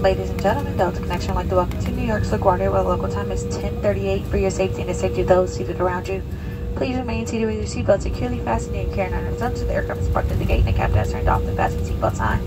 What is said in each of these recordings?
Ladies and gentlemen, Delta Connection would like to welcome to New York's LaGuardia, where the local time is 10:38. For your safety and the safety of those seated around you, please remain seated with your seatbelt securely fastened and carrying on its until the aircraft is parked at the gate and the captain has turned off the fasten seatbelt sign.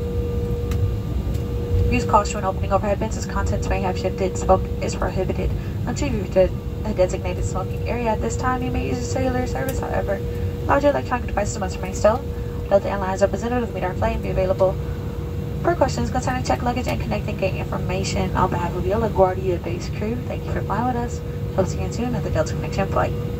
Use caution when opening overhead bins as contents may have shifted. Smoke is prohibited until you reach a designated smoking area. At this time, you may use a cellular service. However, larger electronic devices must remain still. Delta Airlines representatives will meet our flight and be available for questions concerning check luggage and connecting gate information. On behalf of your LaGuardia-based crew, thank you for flying with us. Hope to see you soon at the Delta Connection flight.